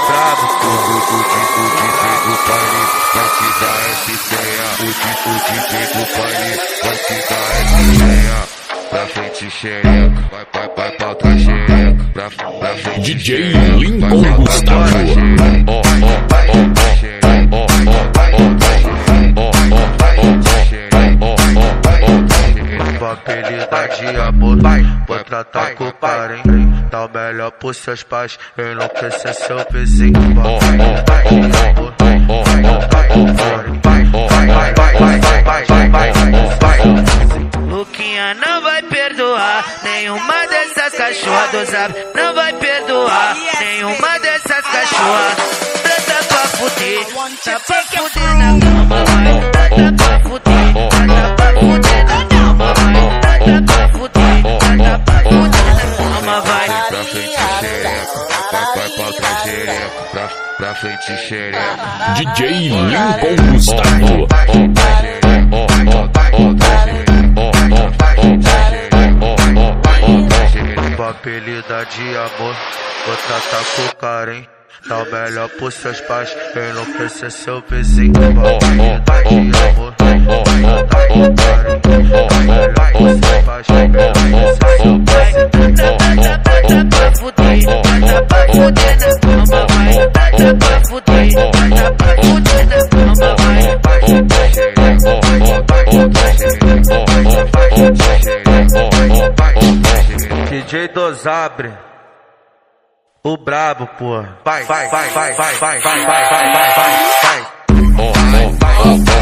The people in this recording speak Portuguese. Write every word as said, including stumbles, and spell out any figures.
brabo, pô. O D J do baile vai te dar essa ideia. O D J do baile vai te dar essa ideia. Pra frente xereca, vai, vai, vai pra outra xereca. Pra, pra frente D J Lincoln Gustavo. Ó, ó, ó, ó, ó, ó, ó, apelida de amor, vou tratar com o parente. Dá o melhor pros seus pais, enlouquecer seu vizinho. Luquinha não vai perdoar nenhuma dessas cachorras do Zap. Não vai perdoar nenhuma dessas cachorras. Trata pra fuder, tá pra fuder na cama, vai. Trata pra fuder, trata pra fuder na cama, vai. Trata pra fuder, trata pra fuder na cama, vai. Pra frente xereca, vai, vai pra outra xereca. Pra, pra frente xereca. D J Lincoln Gustavo. Apelida de amor, vou tratar com o carinho. Dá o melhor pros seus pais, enlouquecer seu vizinho. Apelida de amor, vou tratar com o carinho. Dá o melhor pros seus pais, enlouquecer seu vizinho. Trata pra fuder, trata pra fuder na cama, vai. Trata pra fuder, trata pra fuder na cama, vai. D J Dosabre, o brabo, porra. Vai, vai, vai, vai, vai, vai, vai, vai, vai, vai, vai.